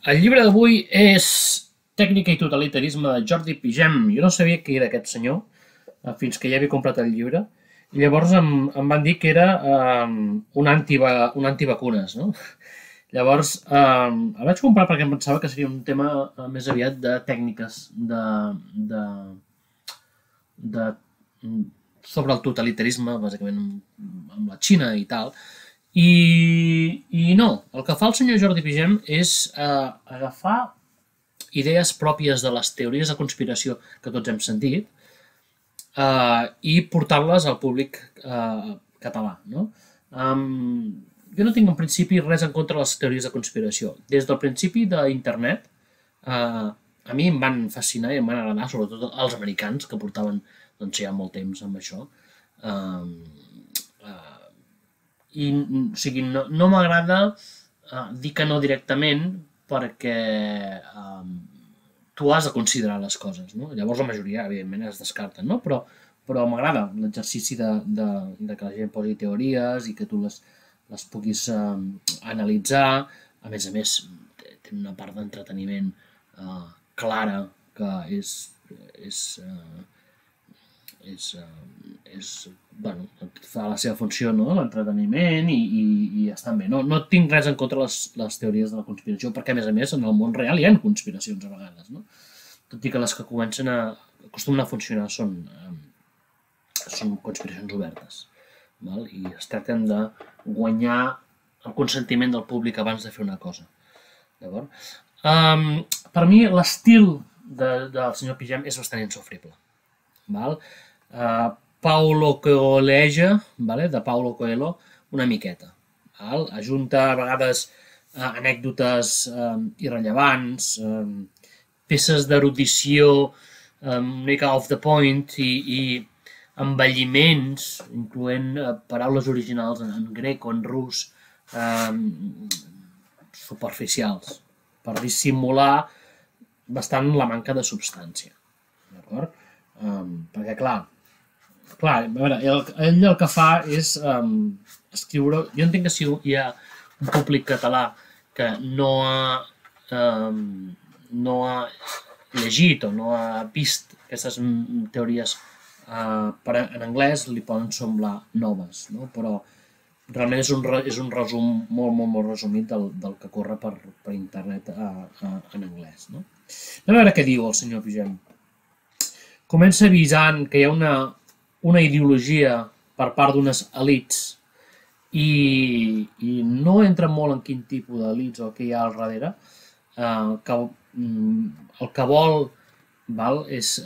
El llibre d'avui és Tècnica i totalitarisme de Jordi Pigem. Jo no sabia qui era aquest senyor, fins que ja havia comprat el llibre. I llavors em van dir que era un antivacunes, no? Llavors, el vaig comprar perquè em pensava que seria un tema més aviat de tècniques de, de, sobre el totalitarisme, bàsicament amb la Xina i tal. I no, el que fa el senyor Jordi Pigem és agafar idees pròpies de les teories de conspiració que tots hem sentit i portar-les al públic català. No? Jo no tinc en principi res en contra de les teories de conspiració. Des del principi d'internet a mi em van fascinar i em van agradar, sobretot els americans, que portaven doncs, ja molt temps amb això. I o sigui, no m'agrada dir que no directament perquè tu has de considerar les coses, no? Llavors la majoria, evidentment, es descarten, no? Però m'agrada l'exercici de que la gent posi teories i que tu les puguis analitzar. A més, té una part d'entreteniment clara que bueno, fa la seva funció, no? L'entreteniment i estan bé. No tinc res en contra les teories de la conspiració, perquè a més, en el món real hi ha conspiracions a vegades, no? Tot i que les que acostumen a funcionar són conspiracions obertes. Val? I es tracten de guanyar el consentiment del públic abans de fer una cosa. D'acord? Per mi, l'estil del senyor Pigem és bastant insofrible. Val? Paulo Coelho, vale? De Paulo Coelho, una miqueta. Val? Ajunta a vegades anècdotes irrellevants, peces d'erudició una mica off the point i embelliments, incloent paraules originals en grec o en rus, superficials, per dissimular bastant la manca de substància. D'acord? Perquè, clar, a veure, ell el que fa és escriure... Jo entenc que si hi ha un públic català que no ha llegit o no ha vist aquestes teories en anglès, li poden semblar noves, no? Però realment és un resum molt resumit del que corre per internet en anglès. No? A veure què diu el senyor Pigem. Comença avisant que hi ha una ideologia per part d'unes elites i no entra molt en quin tipus d'elites o què hi ha al darrere. El que vol és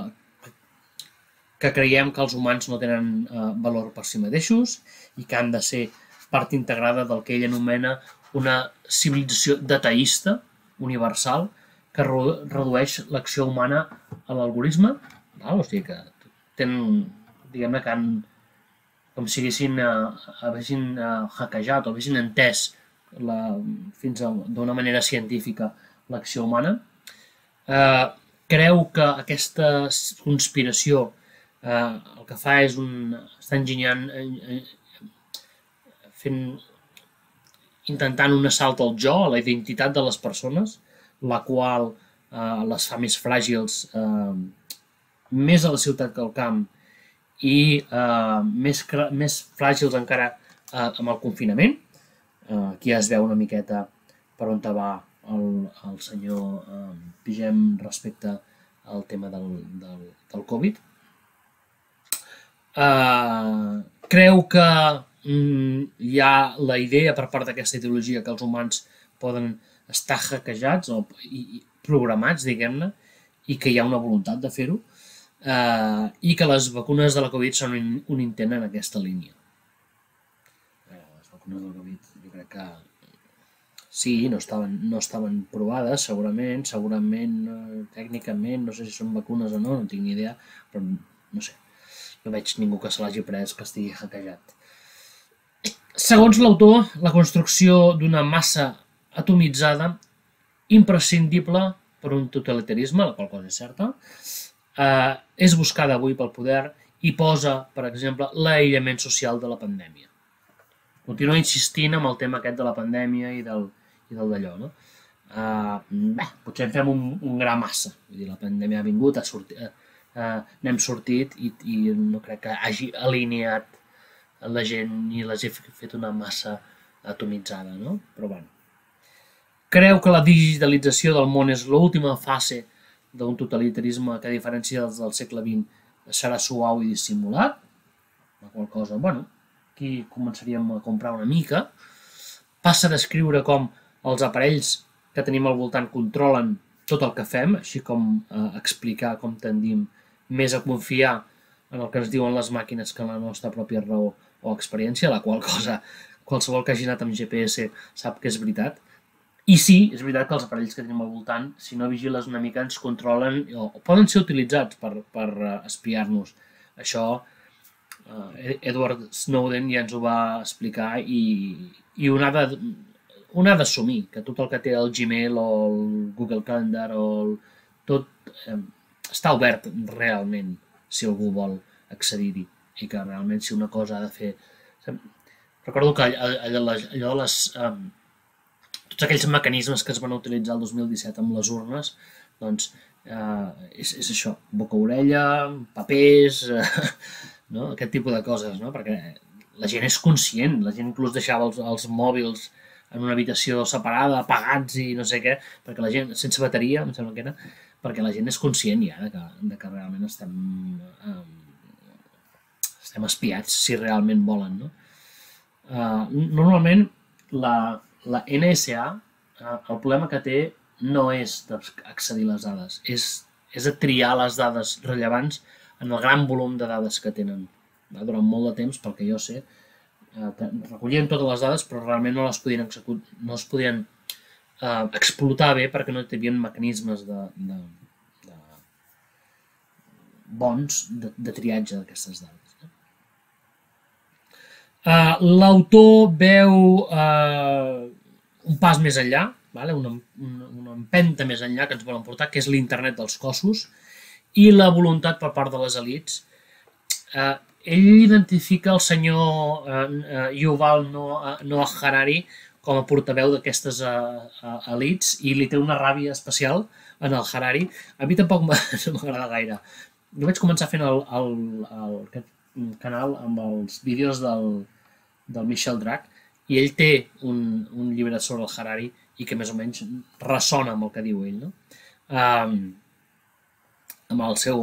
que creiem que els humans no tenen valor per si mateixos i que han de ser part integrada del que ell anomena una civilització dataista universal que redueix l'acció humana a l'algoritme. O sigui que tenen, diguem-ne, que han, com si haguessin hackejat o haguessin entès fins d'una manera científica l'acció humana. Creu que aquesta conspiració el que fa és està enginyant, intentant un assalt al jo, a la identitat de les persones, la qual les fa més fràgils, més a la ciutat que al camp i més fràgils encara amb el confinament. Aquí es veu una miqueta per on va el senyor Pigem respecte al tema del Covid. Creu que hi ha la idea per part d'aquesta ideologia que els humans poden estar hackejats o programats, diguem-ne, i que hi ha una voluntat de fer-ho, i que les vacunes de la Covid són un intent en aquesta línia. Les vacunes de la Covid jo crec que sí, no estaven provades, segurament, tècnicament, no sé si són vacunes o no tinc ni idea, però no sé, no veig ningú que se l'hagi pres que estigui hackejat. Segons l'autor, la construcció d'una massa atomitzada imprescindible per un totalitarisme, la qual cosa és certa, és buscada avui pel poder i posa, per exemple, l'aïllament social de la pandèmia. Continua insistint amb el tema aquest de la pandèmia i del d'allò, no? potser en fem un gra massa. Vull dir, la pandèmia ha vingut, n'hem sortit i no crec que hagi alineat la gent ni l'hagi fet una massa atomitzada, no? Però bueno. Creu que la digitalització del món és l'última fase d'un totalitarisme que, a diferència dels del segle XX, serà suau i dissimulat, la qual cosa, bueno, aquí començaríem a comprar una mica. Passa a descriure com els aparells que tenim al voltant controlen tot el que fem, així com explicar com tendim més a confiar en el que ens diuen les màquines que en la nostra pròpia raó o experiència, la qual cosa qualsevol que hagi anat amb GPS sap que és veritat. I sí, és veritat que els aparells que tenim al voltant, si no vigiles una mica, ens controlen o poden ser utilitzats per espiar-nos. Això Edward Snowden ja ens ho va explicar i un ha d'assumir que tot el que té el Gmail o el Google Calendar tot està obert realment si algú vol accedir-hi i que realment si una cosa ha de fer... Recordo que allò de les... tots aquells mecanismes que es van utilitzar el 2017 amb les urnes, doncs és això, boca-orella, papers, no? Aquest tipus de coses, no? Perquè la gent és conscient, la gent inclús deixava els mòbils en una habitació separada, apagats i no sé què, perquè la gent, sense bateria, em sembla que era, perquè la gent és conscient ja de que realment estem espiats si realment volen, no? Normalment la NSA, el problema que té no és d'accedir a les dades, és de triar les dades rellevants en el gran volum de dades que tenen. Durant molt de temps, pel que jo sé, recollien totes les dades però realment no les podien explotar bé perquè no tenien mecanismes bons de triatge d'aquestes dades. L'autor veu un pas més enllà, una empenta més enllà que ens volen portar, que és l'internet dels cossos i la voluntat per part de les elits. Ell identifica el senyor Yuval Noah Harari com a portaveu d'aquestes elits i li té una ràbia especial en el Harari. A mi tampoc no m'agrada gaire. Jo vaig començar fent aquest canal amb els vídeos del Michel Drac i ell té un llibre sobre el Harari i que més o menys ressona amb el que diu ell, no? Amb el seu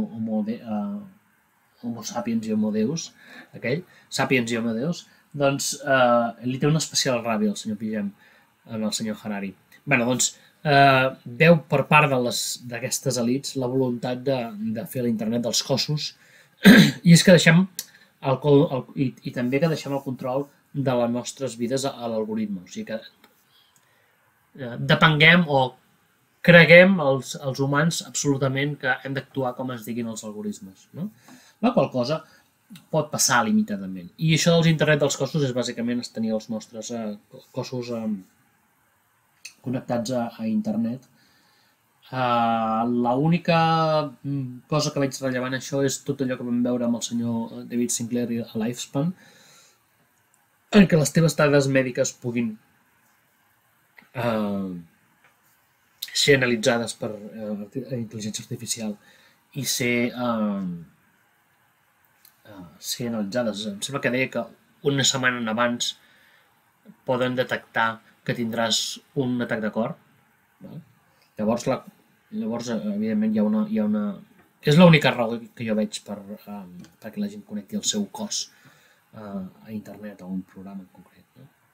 Homo sapiens i Homo Deus, aquell, Sapiens i Homo Deus, doncs li té una especial ràbia al senyor Pigem, en el senyor Harari. Bé, doncs veu per part d'aquestes elits la voluntat de fer l'internet dels cossos i és que deixem i també que deixem el control de les nostres vides a l'algoritme. O sigui que depenguem o creguem els humans absolutament que hem d'actuar com ens diguin els algoritmes. No? La qual cosa pot passar limitadament. I això dels internet dels cossos és bàsicament tenir els nostres cossos connectats a internet. L'única cosa que veig rellevant això és tot allò que vam veure amb el senyor David Sinclair a Lifespan, en què les teves dades mèdiques puguin ser analitzades per intel·ligència artificial i ser analitzades. Em sembla que deia que una setmana abans poden detectar que tindràs un atac de cor. Llavors, evidentment, hi ha una... És l'única raó que jo veig perquè la gent connecti el seu cos a internet o a un programa en concret.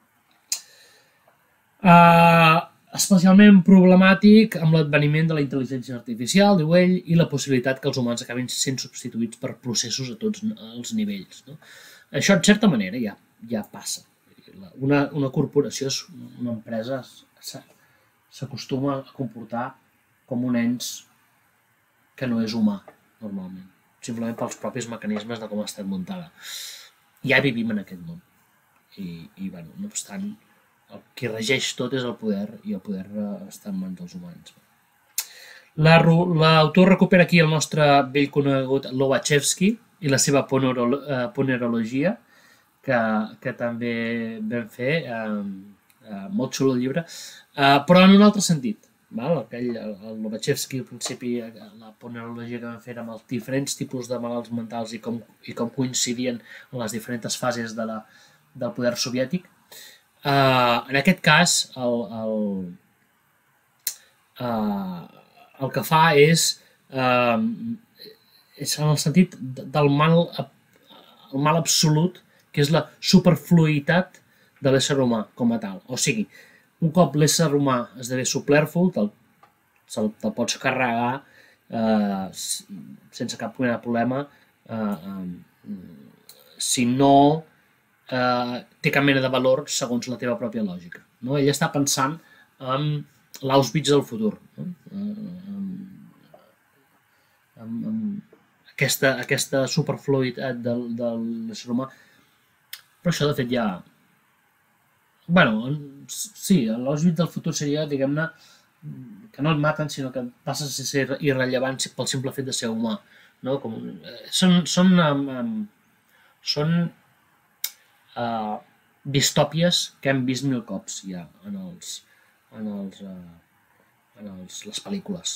Especialment problemàtic amb l'adveniment de la intel·ligència artificial, diu ell, i la possibilitat que els humans acabin sent substituïts per processos a tots els nivells. No? Això, en certa manera, ja passa. Una corporació, una empresa, s'acostuma a comportar com un ens que no és humà, normalment. Simplement pels propis mecanismes de com ha estat muntada. Ja vivim en aquest món. I bueno, no obstant, el que regeix tot és el poder, i el poder està en mans dels humans. L'autor recupera aquí el nostre vell conegut Lobachevsky i la seva ponerologia, que també vam fer, molt xulo el llibre. Però en un altre sentit. El Lobachevsky, al principi, la ponerologia que vam fer amb els diferents tipus de malalts mentals i com coincidien en les diferents fases del poder soviètic. En aquest cas, el que fa és en el sentit del el mal absolut, que és la superfluïtat de l'ésser humà com a tal. O sigui, un cop l'ésser humà esdevé superflu, te'l pots carregar sense cap mena de problema si no té cap mena de valor segons la teva pròpia lògica. No? Ell està pensant en l'Auschwitz del futur, no? Aquesta superfluïtat de l'ésser humà. Però això, de fet, ja... sí, l'Auschwitz del futur seria, diguem-ne, que no et maten, sinó que passes a ser irrellevant pel simple fet de ser humà. No? Són distòpies que hem vist mil cops ja en les pel·lícules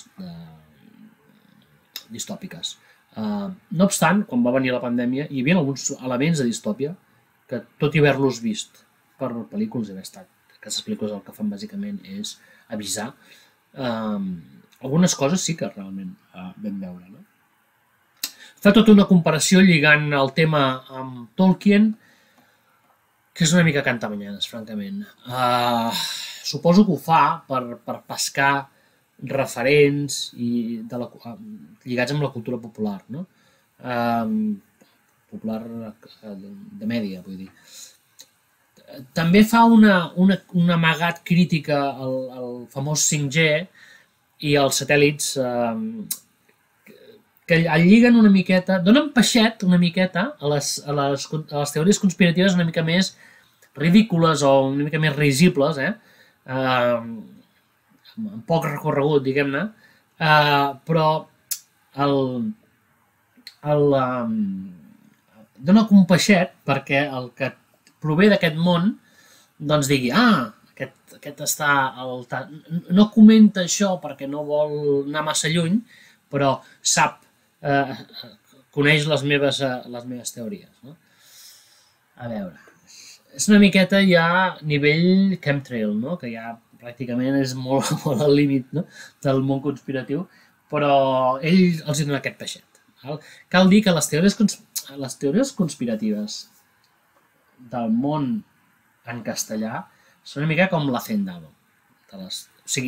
distòpiques. No obstant, quan va venir la pandèmia, hi havia alguns elements de distòpia que, tot i haver-los vist per pel·lícules, haver estat, aquestes pel·lícules el que fan bàsicament és avisar, algunes coses sí que realment vam veure. No? Fa tota una comparació lligant el tema amb Tolkien, que és una mica cantamanyanes, francament. Suposo que ho fa per pescar referents lligats amb la cultura popular, no? Popular de mèdia, vull dir. També fa un amagat crítica al famós 5G i als satèl·lits que el lliguen una miqueta, donen peixet una miqueta a les teories conspiratives una mica més ridícules o una mica més risibles, amb poc recorregut, diguem-ne, però dona un peixet perquè el que prové d'aquest món doncs digui, aquest està... No comenta això perquè no vol anar massa lluny, però sap, coneix les meves teories. No? A veure, és una miqueta ja nivell chemtrail, no? Que ja pràcticament és molt, molt al límit, no? Del món conspiratiu, però ell els dona aquest peixet. Cal dir que les teories conspiratives del món en castellà són una mica com l'Hacendado. O sigui,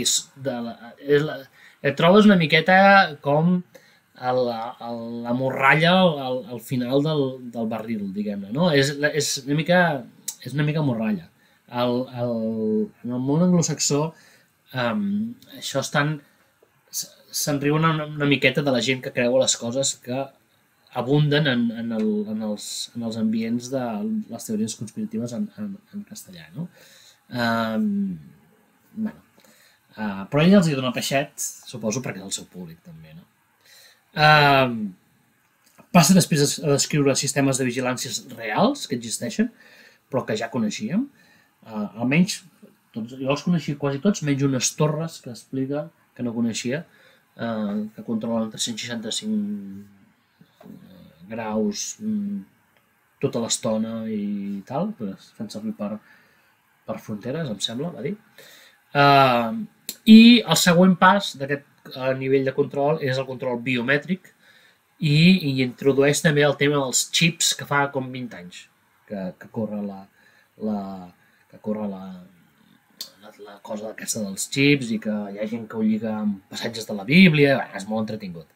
et trobes una miqueta com la morralla al final del barril, diguem-ne. No? És una mica morralla. En el món anglosaxó això se'n riuen una miqueta de la gent que creu les coses que abunden en els ambients de les teories conspiratives en castellà. No? Però ell els hi dona peixet, suposo, perquè és el seu públic també. No? Passa després a descriure sistemes de vigilàncies reals que existeixen, però que ja coneixíem. Almenys, jo els coneixia quasi tots, menys unes torres que explica que no coneixia, que controlen 365 graus tota l'estona i tal, fent servir per fronteres, em sembla, va dir. I el següent pas d'aquest nivell de control és el control biomètric i introdueix també el tema dels xips que fa com 20 anys que corre la cosa aquesta dels xips i que hi ha gent que ho lliga amb passatges de la Bíblia, és molt entretingut.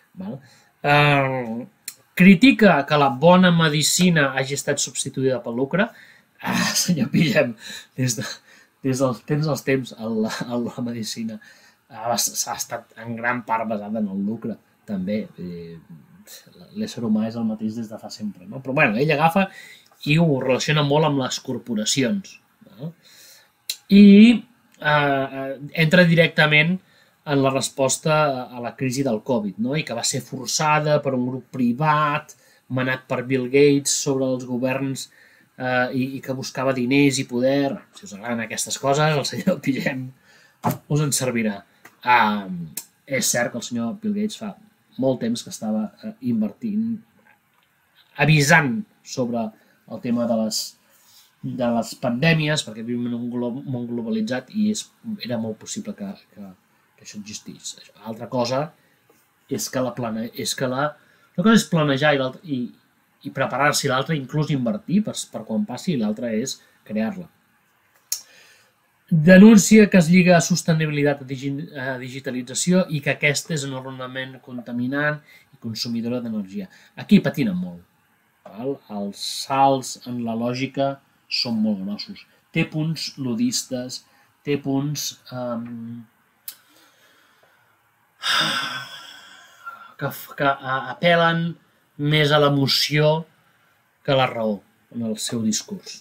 Critica que la bona medicina hagi estat substituïda pel lucre. Senyor Pillem, des dels temps la medicina s'ha estat en gran part basada en el lucre, també. L'ésser humà és el mateix des de fa sempre. No? Però bueno, ell agafa i ho relaciona molt amb les corporacions. No? I entra directament en la resposta a la crisi del Covid, no? I que va ser forçada per un grup privat, manat per Bill Gates sobre els governs i que buscava diners i poder. Si us agraden aquestes coses, el senyor Pillem us en servirà. És cert que el senyor Bill Gates fa molt temps que estava invertint, avisant sobre el tema de les pandèmies, perquè vivim en un món globalitzat i era molt possible que això existís. Altra cosa és que una cosa és planejar i preparar-s'hi, l'altra inclús invertir per quan passi, i l'altra és crear-la. Denuncia que es lliga a sostenibilitat a digitalització i que aquesta és enormement contaminant i consumidora d'energia. Aquí patinen molt. Els salts en la lògica són molt grossos. Té punts ludistes, té punts que apel·len més a l'emoció que a la raó en el seu discurs.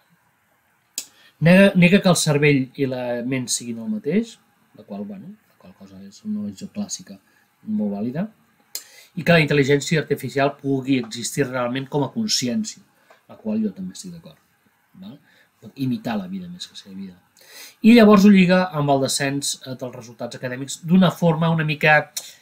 Nega que el cervell i la ment siguin el mateix, la qual cosa és una visió clàssica molt vàlida, i que la intel·ligència artificial pugui existir realment com a consciència, la qual jo també estic d'acord. Imitar la vida més que ser vida. I llavors ho lliga amb el descens dels resultats acadèmics d'una forma una mica...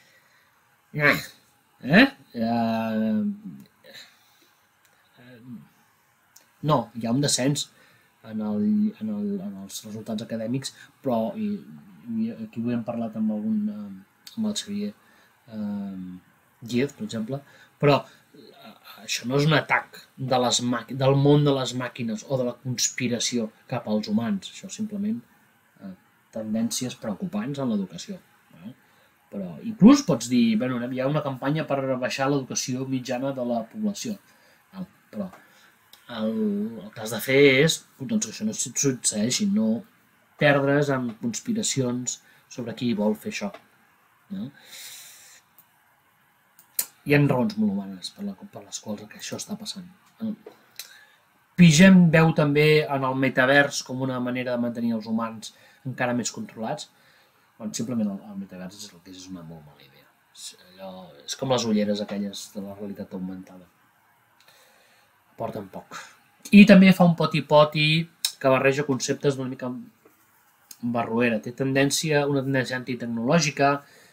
No, hi ha un descens en els resultats acadèmics, però aquí ho hem parlat amb el Xavier Díez, per exemple, però això no és un atac del món de les màquines o de la conspiració cap als humans, això simplement tendències preocupants en l'educació. Però inclús pots dir, hi ha una campanya per baixar l'educació mitjana de la població, però el que has de fer és que això no succeeixi, no perdre's en conspiracions sobre qui vol fer això. Hi ha raons molt humanes per les quals això està passant. Pigem veu també en el metavers com una manera de mantenir els humans encara més controlats, quan simplement el metavers és el que és una molt mala idea. És com les ulleres aquelles de la realitat augmentada. Porten poc. I també fa un poti-poti que barreja conceptes d'una mica barroera. Té una tendència antitecnològica,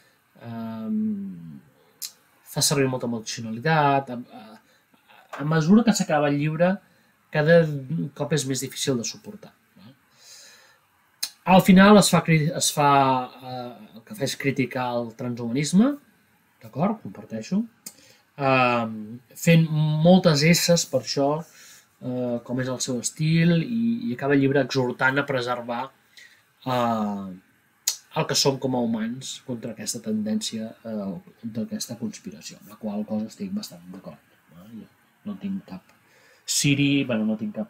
fa servir molta emocionalitat. A mesura que s'acaba el llibre, cada cop és més difícil de suportar. Al final el que fa és criticar el transhumanisme, d'acord, comparteixo, fent moltes esses per això, com és el seu estil, i acaba el llibre exhortant a preservar el que som com a humans contra aquesta tendència d'aquesta conspiració, amb la qual cosa estic bastant d'acord. No tinc cap Siri, no tinc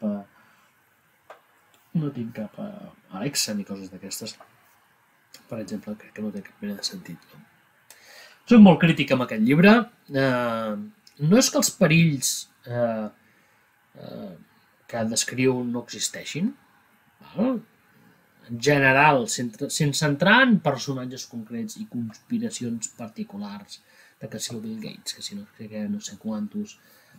cap Alexa ni coses d'aquestes, per exemple, crec que no té cap mena de sentit. Soc molt crític amb aquest llibre. No és que els perills que descriu no existeixin. En general, sense entrar en personatges concrets i conspiracions particulars, de que si el Bill Gates, que si no sé quantos...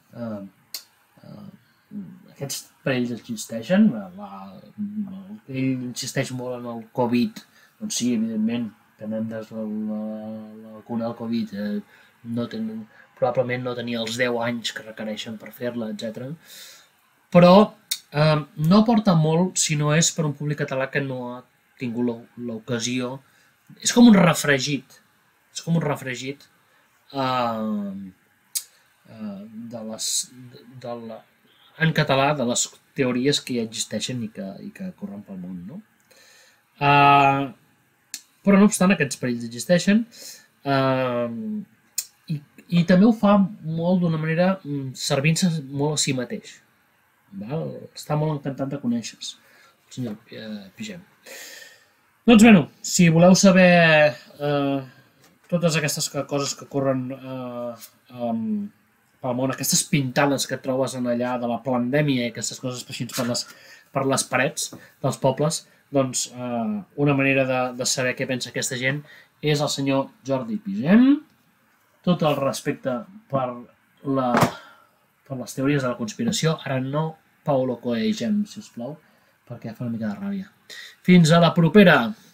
Aquests perills existeixen. Ell insisteix molt en el Covid. Doncs sí, evidentment, tenen des de la vacuna del Covid, probablement no tenia els 10 anys que requereixen per fer-la, etc. Però no aporta molt si no és per un públic català que no ha tingut l'ocasió. És com un refregit. És com un refregit en català de les teories que ja existeixen i que corren pel món, no? Però no obstant, aquests perills existeixen, i també ho fa molt d'una manera servint-se molt a si mateix. Està molt encantat de conèixer-se, el senyor Pigem. Doncs bé, si voleu saber totes aquestes coses que corren pel món, aquestes pintades que trobes allà de la pandèmia i aquestes coses peixins per les parets dels pobles, doncs una manera de saber què pensa aquesta gent és el senyor Jordi Pigem. Tot el respecte per les teories de la conspiració. Ara no Paulo Coelho, si us plau, perquè fa una mica de ràbia. Fins a la propera!